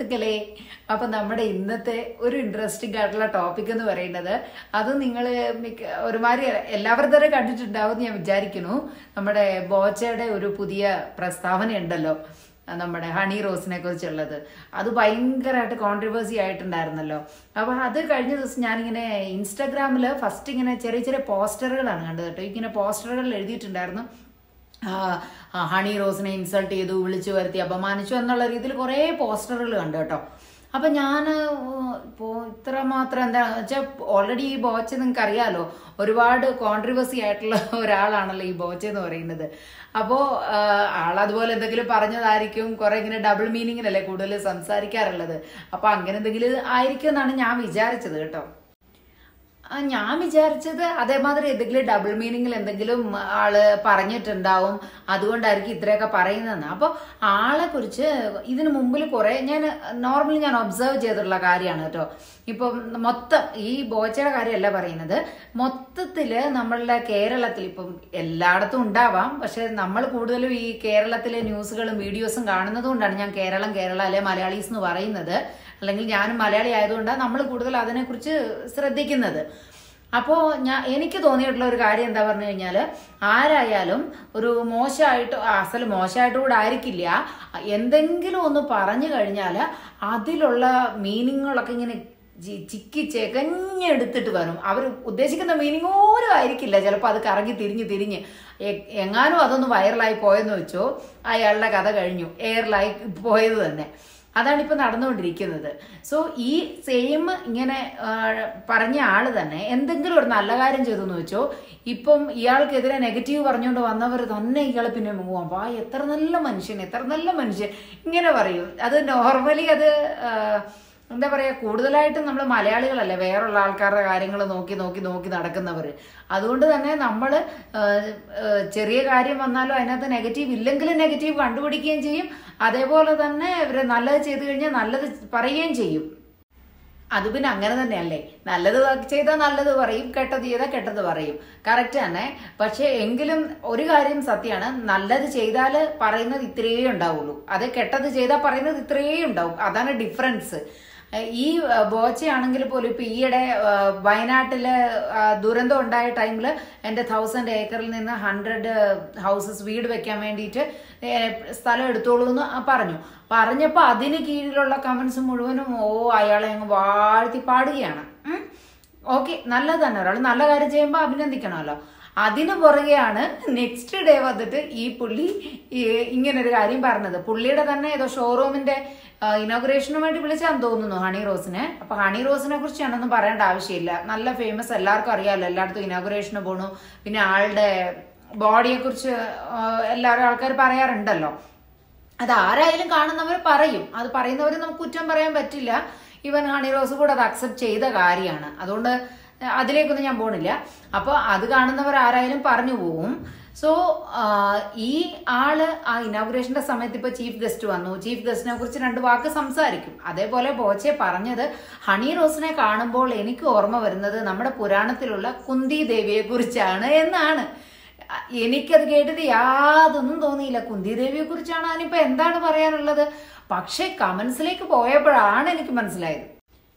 സുഹൃത്തുക്കളെ, അപ്പൊ നമ്മുടെ ഇന്നത്തെ ഒരു ഇൻട്രസ്റ്റിംഗ് ആയിട്ടുള്ള ടോപ്പിക് എന്ന് പറയുന്നത്, അത് നിങ്ങൾ ഒരുമാതിരി എല്ലാവരും തന്നെ കണ്ടിട്ടുണ്ടാവും ഞാൻ വിചാരിക്കുന്നു. നമ്മുടെ ബോച്ചയുടെ ഒരു പുതിയ പ്രസ്താവന ഉണ്ടല്ലോ, നമ്മുടെ ഹണി റോസിനെ കുറിച്ചുള്ളത്. അത് ഭയങ്കരമായിട്ട് കോൺട്രവേഴ്സി ആയിട്ടുണ്ടായിരുന്നല്ലോ. അപ്പൊ അത് കഴിഞ്ഞ ദിവസം ഞാനിങ്ങനെ ഇൻസ്റ്റാഗ്രാമിൽ ഫസ്റ്റ് ഇങ്ങനെ ചെറിയ ചെറിയ പോസ്റ്ററുകളാണ് കണ്ടത് കേട്ടോ. ഇങ്ങനെ പോസ്റ്ററുകളിൽ എഴുതിയിട്ടുണ്ടായിരുന്നു, ഹണി റോസിനെ ഇൻസൾട്ട് ചെയ്തു, വിളിച്ചു വരുത്തി, അപമാനിച്ചു എന്നുള്ള രീതിയിൽ കുറേ പോസ്റ്ററുകൾ കണ്ടു കേട്ടോ. അപ്പൊ ഞാൻ ഇത്രമാത്രം എന്താണെന്ന് വെച്ചാൽ, ഓൾറെഡി ഈ ബോച്ച നിങ്ങൾക്ക് അറിയാലോ, ഒരുപാട് കോൺട്രവേഴ്സി ആയിട്ടുള്ള ഒരാളാണല്ലോ ഈ ബോച്ച എന്ന് പറയുന്നത്. അപ്പോ ആളതുപോലെ എന്തെങ്കിലും പറഞ്ഞതായിരിക്കും, കുറെ ഇങ്ങനെ ഡബിൾ മീനിങ്ങിനല്ലേ കൂടുതൽ സംസാരിക്കാറുള്ളത്. അപ്പൊ അങ്ങനെ എന്തെങ്കിലും ആയിരിക്കും എന്നാണ് ഞാൻ വിചാരിച്ചത് കേട്ടോ. ഞാൻ വിചാരിച്ചത് അതേമാതിരി എന്തെങ്കിലും ഡബിൾ മീനിങ്ങിൽ എന്തെങ്കിലും ആള് പറഞ്ഞിട്ടുണ്ടാവും, അതുകൊണ്ടായിരിക്കും ഇത്രയൊക്കെ പറയുന്നതെന്ന്. അപ്പോൾ ആളെ കുറിച്ച് ഇതിനു മുമ്പിൽ കുറെ നോർമലി ഞാൻ ഒബ്സർവ് ചെയ്തിട്ടുള്ള കാര്യമാണ് കേട്ടോ. ഇപ്പം മൊത്തം ഈ ബോച്ചയുടെ കാര്യമല്ല പറയുന്നത്, മൊത്തത്തില് നമ്മളുടെ കേരളത്തിൽ ഇപ്പം എല്ലായിടത്തും ഉണ്ടാവാം, പക്ഷെ നമ്മൾ കൂടുതലും ഈ കേരളത്തിലെ ന്യൂസുകളും വീഡിയോസും കാണുന്നത് കൊണ്ടാണ് ഞാൻ കേരള അല്ലെ മലയാളീസ് എന്ന് പറയുന്നത്. അല്ലെങ്കിൽ ഞാനും മലയാളി ആയതുകൊണ്ടാണ് നമ്മൾ കൂടുതൽ അതിനെക്കുറിച്ച് ശ്രദ്ധിക്കുന്നത്. അപ്പോൾ എനിക്ക് തോന്നിയിട്ടുള്ള ഒരു കാര്യം എന്താ പറഞ്ഞു കഴിഞ്ഞാൽ, ആരായാലും ഒരു അസല് മോശമായിട്ട് കൂടെ ആയിരിക്കില്ല, എന്തെങ്കിലും ഒന്ന് പറഞ്ഞു കഴിഞ്ഞാൽ അതിലുള്ള മീനിങ്ങുകളൊക്കെ ഇങ്ങനെ ചിക്കി ചെകഞ്ഞെടുത്തിട്ട് വരും. അവർ ഉദ്ദേശിക്കുന്ന മീനിങ് ഓരോ ആയിരിക്കില്ല, ചിലപ്പോൾ അത് കറങ്ങി തിരിഞ്ഞ് എങ്ങാനും അതൊന്ന് വൈറലായി പോയെന്ന് വെച്ചോ, അയാളുടെ കഥ കഴിഞ്ഞു, എയറിലായി പോയത് തന്നെ. അതാണ് ഇപ്പൊ നടന്നുകൊണ്ടിരിക്കുന്നത്. സോ ഈ സെയിം ഇങ്ങനെ പറഞ്ഞ ആള് തന്നെ എന്തെങ്കിലും ഒരു നല്ല കാര്യം ചെയ്തു എന്ന് വെച്ചോ, ഇപ്പം ഇയാൾക്കെതിരെ നെഗറ്റീവ് പറഞ്ഞുകൊണ്ട് വന്നവർ തന്നെ ഇയാൾ പിന്നെ പോവാം, എത്ര നല്ല മനുഷ്യൻ ഇങ്ങനെ പറയും. അത് നോർമലി അത് എന്താ പറയാ, കൂടുതലായിട്ടും നമ്മൾ മലയാളികളല്ലേ വേറുള്ള ആൾക്കാരുടെ കാര്യങ്ങൾ നോക്കി നടക്കുന്നവർ. അതുകൊണ്ട് തന്നെ നമ്മൾ ചെറിയ കാര്യം വന്നാലും അതിനകത്ത് നെഗറ്റീവ് ഇല്ലെങ്കിലും നെഗറ്റീവ് കണ്ടുപിടിക്കുകയും ചെയ്യും. അതേപോലെ തന്നെ ഇവര് നല്ലത് ചെയ്തു കഴിഞ്ഞാൽ നല്ലത് പറയുകയും ചെയ്യും. അത് പിന്നെ അങ്ങനെ തന്നെയല്ലേ, നല്ലത് ചെയ്താൽ നല്ലത് പറയും, കെട്ടത് ചെയ്താൽ കെട്ടത് പറയും, കറക്റ്റ് തന്നെ. പക്ഷെ എങ്കിലും ഒരു കാര്യം സത്യമാണ്, നല്ലത് ചെയ്താൽ പറയുന്നത് ഇത്രയേ ഉണ്ടാവുള്ളൂ, അത് കെട്ടത് ചെയ്താൽ പറയുന്നത് ഇത്രയേ ഉണ്ടാവും. അതാണ് ഡിഫറൻസ്. ഈ ബോച്ചയാണെങ്കിൽ പോലും ഇപ്പൊ ഈയിടെ വയനാട്ടില് ദുരന്തം ഉണ്ടായ ടൈമില് എൻ്റെ 1000 ഏക്കറിൽ നിന്ന് 100 ഹൗസസ് വീട് വെക്കാൻ വേണ്ടിയിട്ട് സ്ഥലം എടുത്തോളൂ എന്ന് പറഞ്ഞപ്പോ അതിന് കീഴിലുള്ള കമന്റ്സ് മുഴുവനും അയാളെ അങ്ങ് വാഴ്ത്തി പാടുകയാണ്. ഓക്കെ, നല്ലത് തന്നെ, ഒരാൾ നല്ല കാര്യം ചെയ്യുമ്പോൾ അഭിനന്ദിക്കണമല്ലോ. അതിന് പുറകെയാണ് നെക്സ്റ്റ് ഡേ വന്നിട്ട് ഈ പുള്ളി ഇങ്ങനൊരു കാര്യം പറഞ്ഞത്. പുള്ളിയുടെ തന്നെ ഏതോ ഷോറൂമിന്റെ ഇനോഗ്രേഷന് വേണ്ടി വിളിച്ചാന്ന് തോന്നുന്നു ഹണി റോസിനെ. അപ്പൊ ഹണി റോസിനെ കുറിച്ച് ഞാനൊന്നും പറയേണ്ട ആവശ്യമില്ല, നല്ല ഫേമസ്, എല്ലാവർക്കും അറിയാമല്ലോ, എല്ലായിടത്തും ഇനോഗ്രേഷന് പോണു. പിന്നെ ആളുടെ ബോഡിയെ കുറിച്ച് ആൾക്കാർ പറയാറുണ്ടല്ലോ. അത് ആരായാലും കാണുന്നവർ പറയും, അത് പറയുന്നവർ നമുക്ക് കുറ്റം പറയാൻ പറ്റില്ല. ഈവൻ ഹണി റോസ് കൂടെ അത് അക്സെപ്റ്റ് ചെയ്ത കാര്യമാണ്, അതുകൊണ്ട് അതിലേക്കൊന്നും ഞാൻ പോണില്ല. അപ്പൊ അത് കാണുന്നവർ ആരായാലും പറഞ്ഞു പോവും. സോ ഈ ആള് ആ ഇനോഗ്രേഷന്റെ സമയത്ത് ഇപ്പൊ ചീഫ് ഗസ്റ്റ് വന്നു, ചീഫ് ഗസ്റ്റിനെ കുറിച്ച് 2 വാക്ക് സംസാരിക്കും. അതേപോലെ ബോച്ചെ പറഞ്ഞത്, ഹണി റോസിനെ കാണുമ്പോൾ എനിക്ക് ഓർമ്മ വരുന്നത് നമ്മുടെ പുരാണത്തിലുള്ള കുന്തി ദേവിയെ കുറിച്ചാണ് എന്നാണ്. എനിക്കത് കേട്ടിട്ട് യാതൊന്നും തോന്നിയില്ല, കുന്തി ദേവിയെ കുറിച്ചാണ്, അതിനിപ്പോ എന്താണ് പറയാനുള്ളത്. പക്ഷെ കമന്റ്സിലേക്ക് പോയപ്പോഴാണ് എനിക്ക് മനസ്സിലായത്,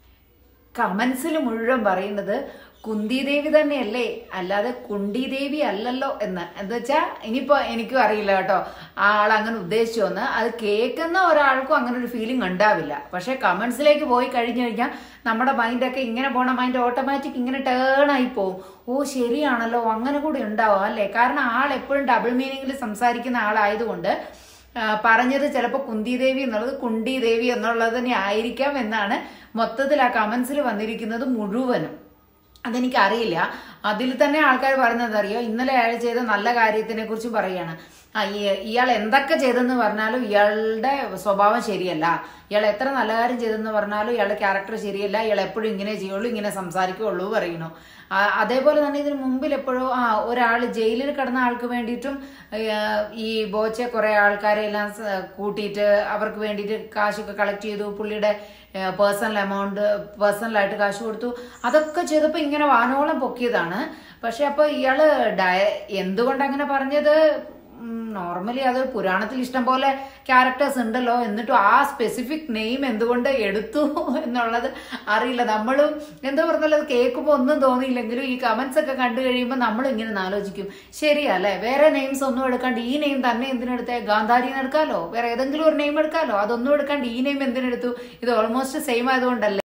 കമന്റ്സിൽ മുഴുവൻ പറയുന്നത് കുന്തിദേവി തന്നെയല്ലേ, അല്ലാതെ കുണ്ടിദേവി അല്ലല്ലോ എന്ന്. എന്താ വെച്ചാ ഇനിയിപ്പോ എനിക്കും അറിയില്ല കേട്ടോ ആൾ അങ്ങനെ ഉദ്ദേശിച്ചു എന്ന്. അത് കേൾക്കുന്ന ഒരാൾക്കും അങ്ങനെ ഒരു ഫീലിംഗ് ഉണ്ടാവില്ല. പക്ഷെ കമന്റ്സിലേക്ക് പോയി കഴിഞ്ഞു കഴിഞ്ഞാൽ നമ്മുടെ മൈൻഡൊക്കെ ഇങ്ങനെ പോണ മൈൻഡ് ഓട്ടോമാറ്റിക് ഇങ്ങനെ ടേൺ ആയി പോവും. ശരിയാണല്ലോ, അങ്ങനെ കൂടി ഉണ്ടാവും അല്ലേ. കാരണം ആൾ എപ്പോഴും ഡബിൾ മീനിങ്ങിൽ സംസാരിക്കുന്ന ആളായതുകൊണ്ട് പറഞ്ഞത് ചിലപ്പോൾ കുന്തിദേവി എന്നുള്ളത് കുണ്ടിദേവി എന്നുള്ളത് തന്നെ ആയിരിക്കാം എന്നാണ് മൊത്തത്തിൽ ആ കമന്റ്സിൽ വന്നിരിക്കുന്നത് മുഴുവനും. അതെനിക്കറിയില്ല. അതിൽ തന്നെ ആൾക്കാർ പറയുന്നത് അറിയോ, ഇന്നലെ അയാൾ ചെയ്ത നല്ല കാര്യത്തിനെ കുറിച്ച് പറയുകയാണ്. ഇയാൾ എന്തൊക്കെ ചെയ്തെന്ന് പറഞ്ഞാലും ഇയാളുടെ സ്വഭാവം ശരിയല്ല, ഇയാൾ എത്ര നല്ല കാര്യം ചെയ്തെന്ന് പറഞ്ഞാലും ഇയാളുടെ ക്യാരക്ടർ ശരിയല്ല, ഇയാൾ എപ്പോഴും ഇങ്ങനെ ചെയ്യുള്ളൂ, ഇങ്ങനെ സംസാരിക്കുകയുള്ളൂ പറയുന്നു. അതേപോലെ തന്നെ ഇതിന് മുമ്പിൽ എപ്പോഴോ ഒരാൾ ജയിലിൽ കിടന്ന ആൾക്ക് വേണ്ടിയിട്ടും ഈ ബോച്ചെ കുറെ ആൾക്കാരെ എല്ലാം കൂട്ടിയിട്ട് അവർക്ക് വേണ്ടിയിട്ട് കാശൊക്കെ കളക്ട് ചെയ്തു, പുള്ളിയുടെ പേഴ്സണലായിട്ട് കാശ് കൊടുത്തു. അതൊക്കെ ചെയ്തപ്പോൾ ഇങ്ങനെ വാനോളം പൊക്കിയതാണ്. പക്ഷെ അപ്പൊ ഇയാള് എന്തുകൊണ്ട് അങ്ങനെ പറഞ്ഞത് നോർമലി അത് പുരാണത്തിൽ ഇഷ്ടം പോലെ ക്യാരക്ടേഴ്സ് ഉണ്ടല്ലോ, എന്നിട്ടും ആ സ്പെസിഫിക് നെയിം എന്തുകൊണ്ട് എടുത്തു എന്നുള്ളത് അറിയില്ല. നമ്മളും എന്താ പറഞ്ഞാൽ അത് കേൾക്കുമ്പോൾ ഒന്നും തോന്നിയില്ലെങ്കിലും ഈ കമന്റ്സ് ഒക്കെ കണ്ടു കഴിയുമ്പോൾ നമ്മളും ഇങ്ങനെ ആലോചിക്കും, ശരിയല്ലേ, വേറെ നെയിംസ് ഒന്നും എടുക്കാണ്ട് ഈ നെയിം തന്നെ എന്തിനെടുത്തേ, ഗാന്ധാരിന്ന് എടുക്കാലോ, വേറെ ഏതെങ്കിലും ഒരു നെയിം എടുക്കാലോ, അതൊന്നും എടുക്കാണ്ട് ഈ നെയിം എന്തിനെടുത്തു, ഇത് ഓൾമോസ്റ്റ് സെയിം ആയതുകൊണ്ടല്ലേ